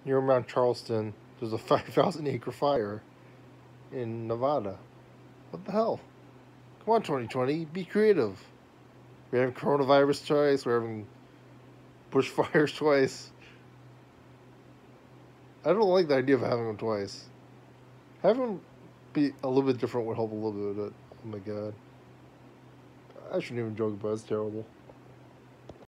near Mount Charleston, there's a 5,000-acre fire in Nevada. What the hell? Come on, 2020, be creative. We're having coronavirus twice, we're having bushfires twice. I don't like the idea of having them twice. Having them be a little bit different would help a little bit, but oh my god. I shouldn't even joke about it, it's terrible.